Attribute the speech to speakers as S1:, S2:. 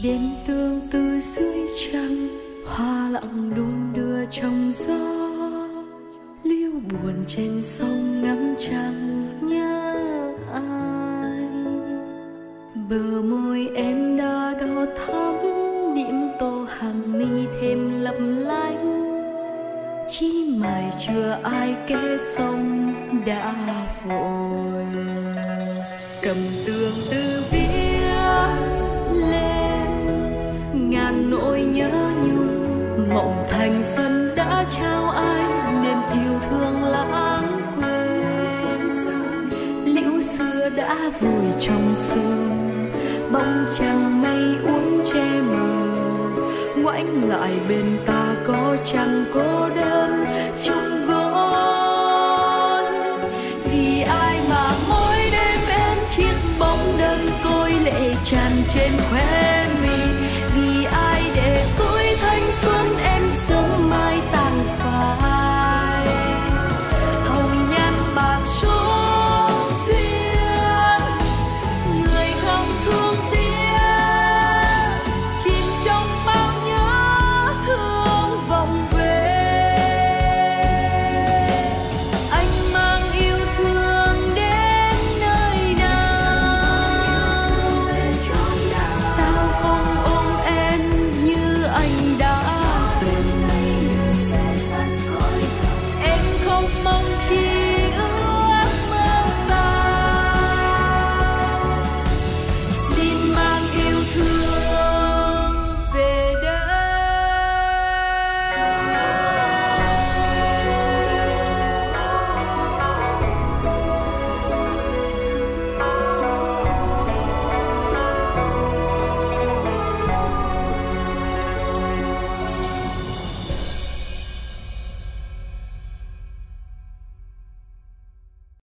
S1: đêm tương tư dưới trăng, hoa lặng đung đưa trong gió, liêu buồn trên sông ngắm trăng nhớ ai. Bờ môi em đã đỏ thắm, điểm tô hàng mi thêm lấp lánh, chỉ mải chưa ai kể sông đã vội. Cầm tương tư viết lên ngàn nỗi nhớ nhung, mộng thành xuân đã trao ai niềm yêu thương lãng quên. Liễu xưa đã vùi trong sương, bóng trăng mây uốn che mờ, ngoảnh lại bên ta có chăng cô đơn chung gối. Vì ai mà mỗi đêm em chiếc bóng đơn côi lệ tràn trên khóe mi,